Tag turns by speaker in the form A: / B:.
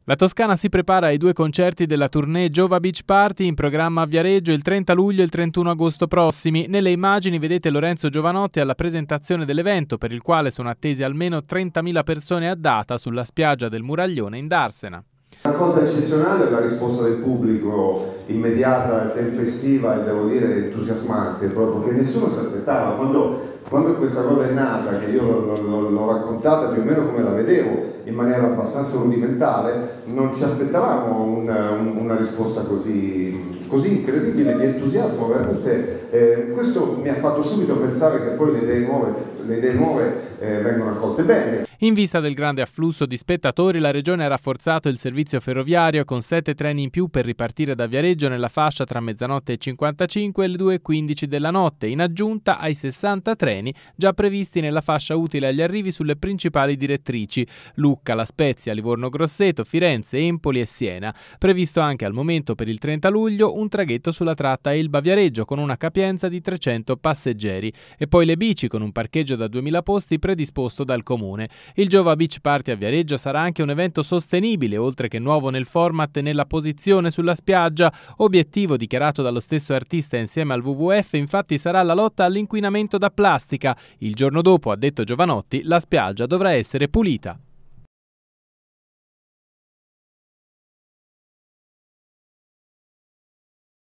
A: La Toscana si prepara ai 2 concerti della tournée Giova Beach Party in programma a Viareggio il 30 luglio e il 31 agosto prossimi. Nelle immagini vedete Lorenzo Giovanotti alla presentazione dell'evento, per il quale sono attesi almeno 30.000 persone a data sulla spiaggia del Muraglione in Darsena.
B: Una cosa eccezionale è la risposta del pubblico, immediata, tempestiva e devo dire entusiasmante, proprio che nessuno si aspettava. Quando questa cosa è nata, che io l'ho raccontata più o meno come la vedevo, in maniera abbastanza rudimentale, non ci aspettavamo una risposta così incredibile di entusiasmo, veramente. Questo mi ha fatto subito pensare che poi le idee nuove vengono accolte bene.
A: In vista del grande afflusso di spettatori, la Regione ha rafforzato il servizio ferroviario con 7 treni in più per ripartire da Viareggio nella fascia tra mezzanotte e 55 e le 2:15 della notte, in aggiunta ai 60 treni già previsti nella fascia utile agli arrivi sulle principali direttrici: Lucca, La Spezia, Livorno Grosseto, Firenze, Empoli e Siena. Previsto anche al momento per il 30 luglio un traghetto sulla tratta Elba-Viareggio con una capienza di 300 passeggeri. E poi le bici con un parcheggio da 2000 posti predisposto dal Comune. Il Giova Beach Party a Viareggio sarà anche un evento sostenibile, oltre che nuovo nel format e nella posizione sulla spiaggia. Obiettivo dichiarato dallo stesso artista insieme al WWF infatti sarà la lotta all'inquinamento da plastica. Il giorno dopo, ha detto Giovanotti, la spiaggia dovrà essere pulita.